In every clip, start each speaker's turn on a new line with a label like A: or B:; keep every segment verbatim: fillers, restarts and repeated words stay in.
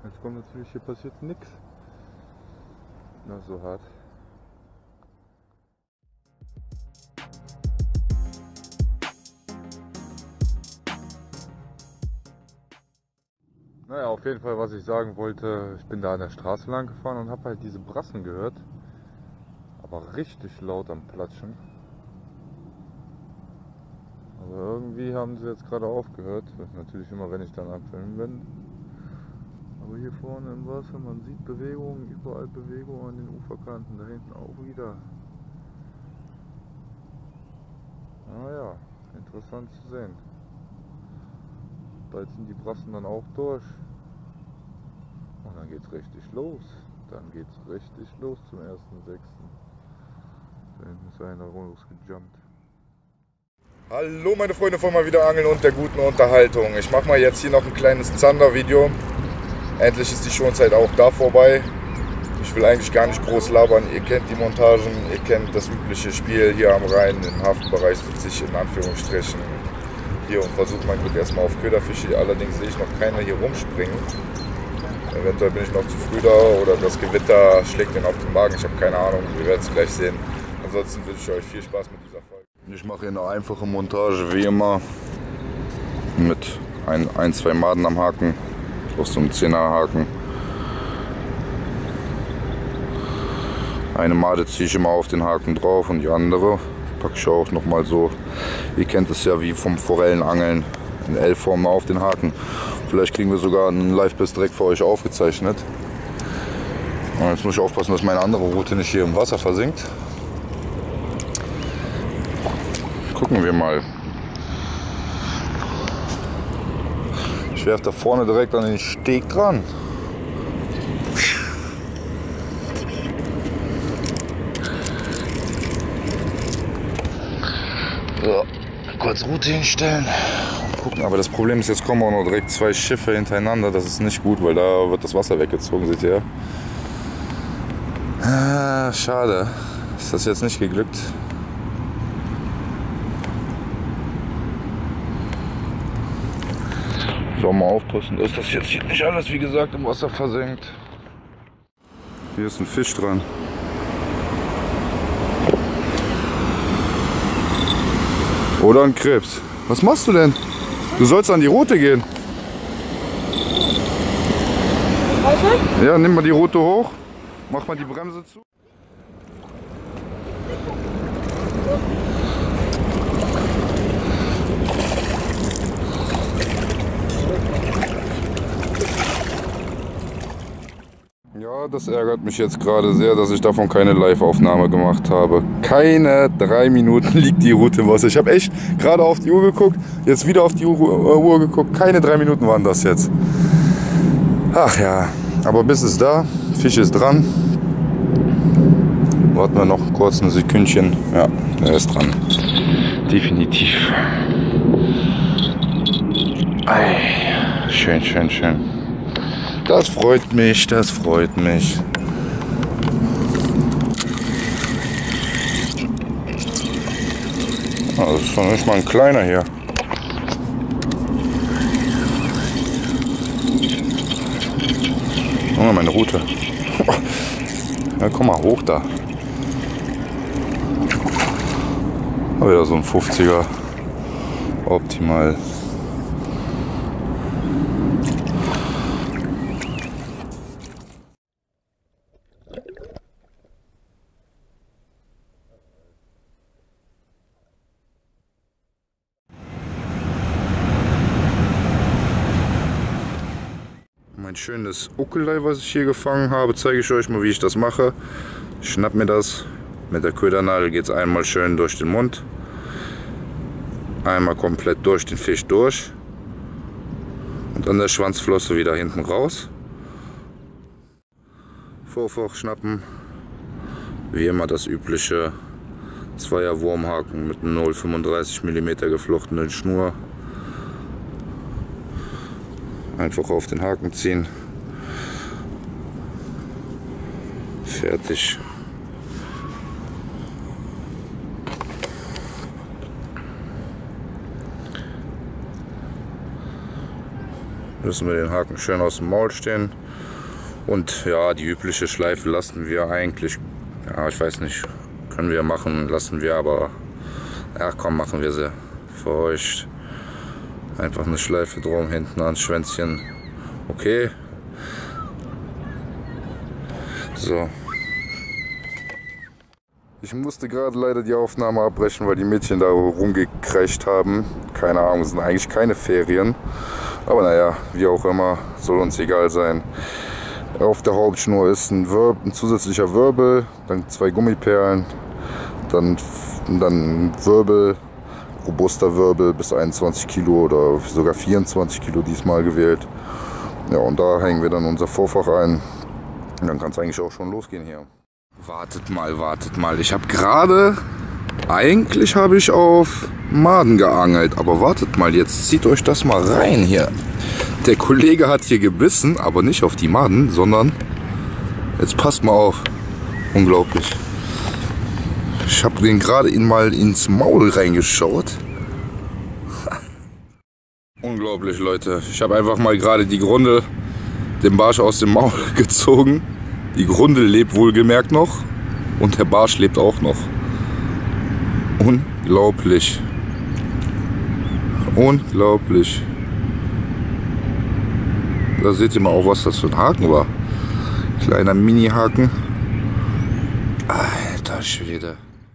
A: Jetzt kommt natürlich, hier passiert nichts. Na, so hart. Naja, auf jeden Fall, was ich sagen wollte, ich bin da an der Straße lang gefahren und habe halt diese Brassen gehört. Aber richtig laut am Platschen. Aber irgendwie haben sie jetzt gerade aufgehört. Natürlich immer, wenn ich dann am Filmen bin. Aber hier vorne im Wasser, man sieht Bewegungen, überall Bewegungen an den Uferkanten, da hinten auch wieder. Naja, interessant zu sehen. Bald sind die Brassen dann auch durch. Und dann geht's richtig los. Dann geht's richtig los zum ersten sechsten Da hinten ist einer losgejumpt.
B: Hallo meine Freunde von mal wieder Angeln und der guten Unterhaltung. Ich mache mal jetzt hier noch ein kleines Zander-Video. Endlich ist die Schonzeit auch da vorbei. Ich will eigentlich gar nicht groß labern. Ihr kennt die Montagen, ihr kennt das übliche Spiel hier am Rhein. Im Hafenbereich sitze ich in Anführungsstrichen hier und versuche mein Glück erstmal auf Köderfische. Allerdings sehe ich noch keiner hier rumspringen. Eventuell bin ich noch zu früh da oder das Gewitter schlägt den auf den Magen. Ich habe keine Ahnung, wir werden es gleich sehen. Ansonsten wünsche ich euch viel Spaß mit dieser Folge. Ich mache hier eine einfache Montage wie immer mit ein, ein zwei Maden am Haken, aus so einem zehner Haken. Eine Made ziehe ich immer auf den Haken drauf und die andere packe ich auch nochmal so, ihr kennt es ja wie vom Forellenangeln, in L-Form auf den Haken. Vielleicht kriegen wir sogar einen Live-Biss direkt für euch aufgezeichnet. Und jetzt muss ich aufpassen, dass meine andere Route nicht hier im Wasser versinkt. Gucken wir mal. Ich werfe da vorne direkt an den Steg dran. So, kurz Route hinstellen und gucken. Aber das Problem ist, jetzt kommen auch noch direkt zwei Schiffe hintereinander. Das ist nicht gut, weil da wird das Wasser weggezogen, seht ihr. Ah, schade. Ist das jetzt nicht geglückt. So, mal aufpassen, dass das jetzt hier nicht alles, wie gesagt, im Wasser versenkt. Hier ist ein Fisch dran. Oder ein Krebs. Was machst du denn? Du sollst an die Route gehen. Was? Ja, nimm mal die Route hoch. Mach mal die Bremse zu. Ja, das ärgert mich jetzt gerade sehr, dass ich davon keine Live-Aufnahme gemacht habe. Keine drei Minuten liegt die Route im Wasser. Ich habe echt gerade auf die Uhr geguckt, jetzt wieder auf die Uhr geguckt. Keine drei Minuten waren das jetzt. Ach ja, aber Biss ist da, Fisch ist dran. Warten wir noch kurz ein Sekündchen. Ja, er ist dran. Definitiv. Ei, schön, schön, schön. Das freut mich, das freut mich. Oh, das ist doch nicht mal ein kleiner hier. Oh, meine Route. Ja, komm mal hoch da. Aber wieder so ein fünfziger. Optimal. Mein schönes Uckelei, was ich hier gefangen habe, zeige ich euch mal, wie ich das mache. Ich schnapp mir das. Mit der Ködernadel geht es einmal schön durch den Mund. Einmal komplett durch den Fisch durch. Und an der Schwanzflosse wieder hinten raus. Vorfach schnappen. Wie immer das übliche Zweier Wurmhaken mit einem null Komma fünfunddreißig Millimeter geflochtenen Schnur. Einfach auf den Haken ziehen. Fertig. Lassen wir den Haken schön aus dem Maul stehen. Und ja, die übliche Schleife lassen wir eigentlich, ja, ich weiß nicht, können wir machen, lassen wir, aber ja, komm, machen wir sie für euch. Einfach eine Schleife drum, hinten ans Schwänzchen. Okay. So. Ich musste gerade leider die Aufnahme abbrechen, weil die Mädchen da rumgekreischt haben. Keine Ahnung, es sind eigentlich keine Ferien. Aber naja, wie auch immer, soll uns egal sein. Auf der Hauptschnur ist ein, Wirbel, ein zusätzlicher Wirbel, dann zwei Gummiperlen, dann, dann ein Wirbel, robuster Wirbel bis einundzwanzig Kilo oder sogar vierundzwanzig Kilo diesmal gewählt. Ja, und da hängen wir dann unser Vorfach ein. Und dann kann es eigentlich auch schon losgehen hier. Wartet mal, wartet mal. Ich habe gerade, eigentlich habe ich auf Maden geangelt, aber wartet mal, jetzt zieht euch das mal rein hier. Der Kollege hat hier gebissen, aber nicht auf die Maden, sondern, jetzt passt mal auf, unglaublich. Ich habe den gerade mal ins Maul reingeschaut. Unglaublich, Leute. Ich habe einfach mal gerade die Grundel, den Barsch aus dem Maul gezogen. Die Grundel lebt wohlgemerkt noch und der Barsch lebt auch noch. Unglaublich. Unglaublich. Da seht ihr mal auch, was das für ein Haken war. Kleiner Mini-Haken. Alter Schwede.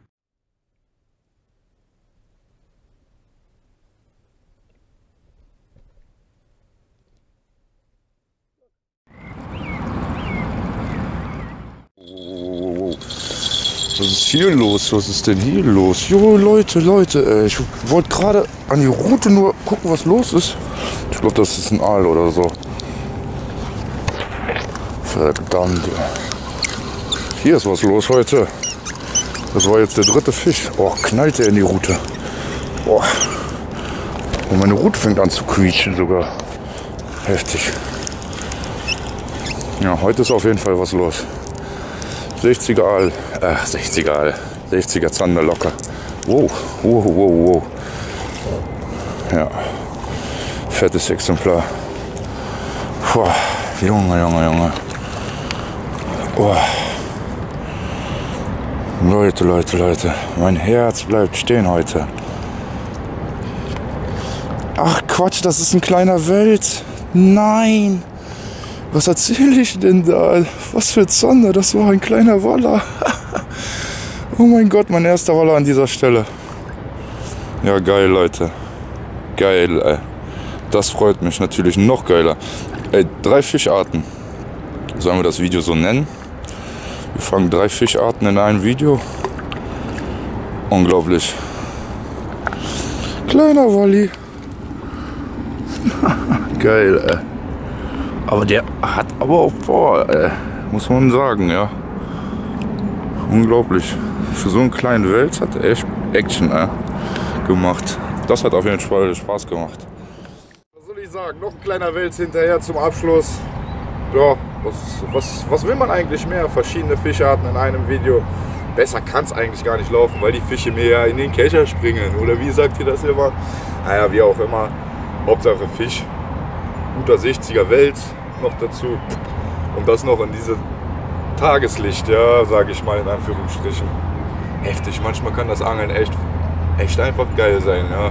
B: Was ist hier los? Was ist denn hier los? Jo, Leute, Leute, ey, ich wollte gerade an die Route nur gucken, was los ist. Ich glaube, das ist ein Aal oder so. Verdammt. Hier ist was los heute. Das war jetzt der dritte Fisch. Oh, knallt der in die Route. Oh. Und meine Route fängt an zu quietschen sogar. Heftig. Ja, heute ist auf jeden Fall was los. sechziger Aal, äh, sechziger Aal, sechziger Zander locker. Wow, wow, wow, wow. Ja, fettes Exemplar. Puh, Junge, Junge, Junge. Oh. Leute, Leute, Leute, mein Herz bleibt stehen heute. Ach Quatsch, das ist ein kleiner Wels. Nein. Was erzähle ich denn da? Was für Zander, das war ein kleiner Waller. Oh mein Gott, mein erster Waller an dieser Stelle. Ja, geil, Leute. Geil, ey. Das freut mich natürlich noch geiler. Ey, drei Fischarten. Sollen wir das Video so nennen? Wir fangen drei Fischarten in einem Video. Unglaublich. Kleiner Walli. Geil, ey. Aber der hat aber auch Power, äh, muss man sagen, ja. Unglaublich. Für so einen kleinen Wels hat er echt Action äh, gemacht. Das hat auf jeden Fall Spaß gemacht. Was soll ich sagen? Noch ein kleiner Wels hinterher zum Abschluss. Ja, was, was, was will man eigentlich mehr? Verschiedene Fischarten in einem Video. Besser kann es eigentlich gar nicht laufen, weil die Fische mir ja in den Kescher springen. Oder wie sagt ihr das immer? Naja, wie auch immer. Hauptsache Fisch. Guter sechziger Wels noch dazu und das noch in diese Tageslicht, ja, sage ich mal in Anführungsstrichen. Heftig, manchmal kann das Angeln echt, echt einfach geil sein, ja.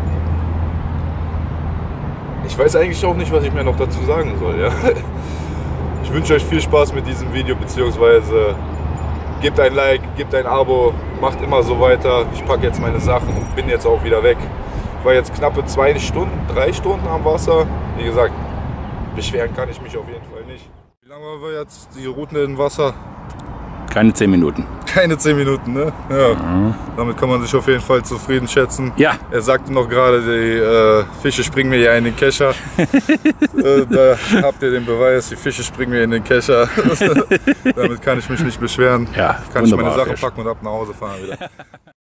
B: Ich weiß eigentlich auch nicht, was ich mir noch dazu sagen soll, ja. Ich wünsche euch viel Spaß mit diesem Video, beziehungsweise gebt ein Like, gebt ein Abo, macht immer so weiter. Ich packe jetzt meine Sachen und bin jetzt auch wieder weg. Ich war jetzt knappe zwei Stunden, drei Stunden am Wasser. Wie gesagt, beschweren kann ich mich auf jeden Fall nicht. Wie lange waren wir jetzt die Routen im Wasser?
C: Keine zehn Minuten.
B: Keine zehn Minuten, ne? Ja. Mhm. Damit kann man sich auf jeden Fall zufrieden schätzen.
C: Ja.
B: Er sagte noch gerade, die äh, Fische springen mir ja in den Kescher. äh, da habt ihr den Beweis, die Fische springen mir in den Kescher. Damit kann ich mich nicht beschweren.
C: Ja,
B: kann ich meine Sachen packen und ab nach Hause fahren wieder.